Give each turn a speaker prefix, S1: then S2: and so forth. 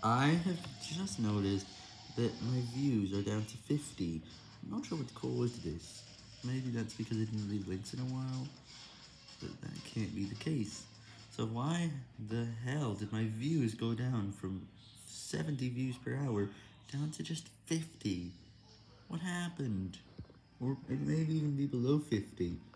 S1: I have just noticed that my views are down to 50. I'm not sure what caused this. Maybe that's because I didn't read links in a while, but that can't be the case. So why the hell did my views go down from 70 views per hour down to just 50? What happened? Or it maybe even be below 50.